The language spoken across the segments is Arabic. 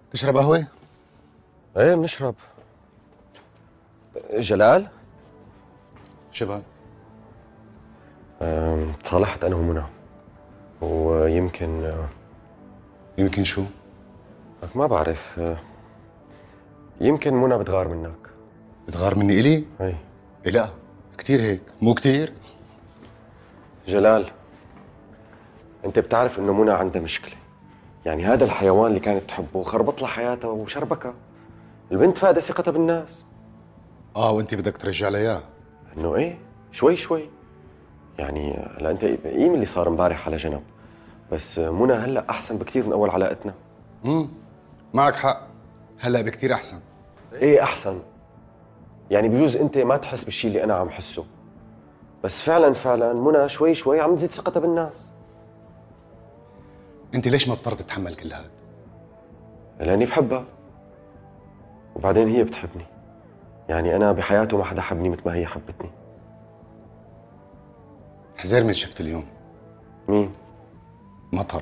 تشرب قهوة؟ ايه بنشرب. جلال؟ شباب تصالحت انا ومنى ويمكن يمكن شو؟ لك ما بعرف. يمكن منى بتغار منك. بتغار مني إلي؟ اي إيه لا كتير هيك مو كتير؟ جلال، انت بتعرف انه منى عندها مشكلة. يعني هذا الحيوان اللي كانت تحبه خربط لها حياتها وشربكها. البنت فاقدة ثقتها بالناس. وانت بدك ترجع لها اياه. انه ايه شوي شوي. يعني هلا انت قيم اللي صار امبارح على جنب، بس منى هلا احسن بكثير من اول علاقتنا. معك حق، هلا بكتير احسن. ايه احسن. يعني بجوز انت ما تحس بالشيء اللي انا عم حسه، بس فعلا فعلا منى شوي شوي عم تزيد ثقتها بالناس. انت ليش ما اضطرت تتحمل كل هذا؟ لاني بحبها، وبعدين هي بتحبني. يعني انا بحياته ما حدا حبني مثل ما هي حبتني. حزير من شفت اليوم. مين؟ مطر.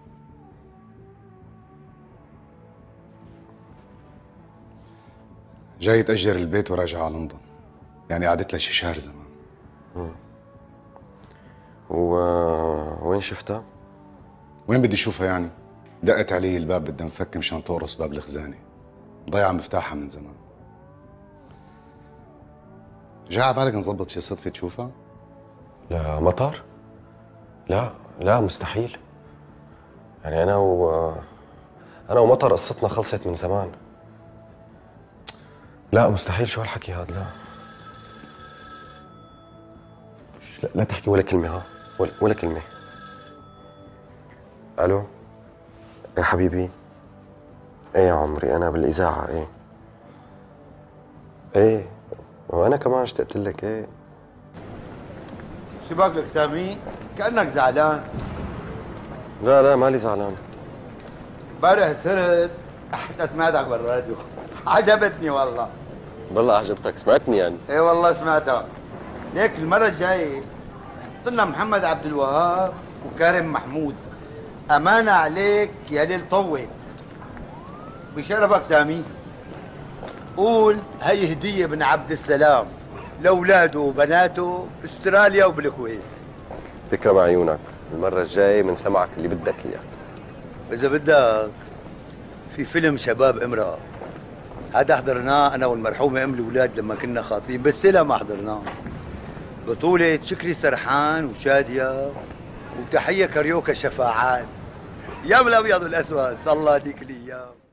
جاي تأجر البيت وراجع على لندن، يعني قعدت لها شي شهر زمان. وين شفتها؟ وين بدي اشوفها يعني؟ دقت علي الباب بدها نفك مشان تقرص باب الخزانه، ضيعة مفتاحها من زمان. جاي على بالك نظبط شي صدفة تشوفها؟ لا مطر؟ لا لا مستحيل. يعني انا ومطر قصتنا خلصت من زمان. لا مستحيل، شو هالحكي هذا؟ لا لا تحكي ولا كلمة، ها ولا كلمة. الو يا حبيبي. ايه يا عمري، انا بالاذاعة. ايه وانا كمان اشتقت لك. ايه شو باك لك سامي؟ كأنك زعلان. لا لا مالي زعلان. امبارح سرت حتى سمعتك بالراديو عجبتني والله. والله عجبتك؟ سمعتني يعني؟ ايه والله سمعتها. ليك المرة الجاية حط لنا محمد عبد الوهاب وكريم محمود. أمانة عليك يا ليل طوي. بشرفك سامي. قول هي هدية من عبد السلام لأولاده وبناته استراليا وبالكويت. تكرم عيونك، المرة الجاية من سمعك اللي بدك اياه. إذا بدك في فيلم شباب امرأة، هذا حضرناه أنا والمرحومة أم الأولاد لما كنا خاطبين، بس لا ما حضرناه. بطولة شكري سرحان وشادية، وتحية كاريوكا شفاعات. يا بالأبيض والأسود، صلى ديك الأيام.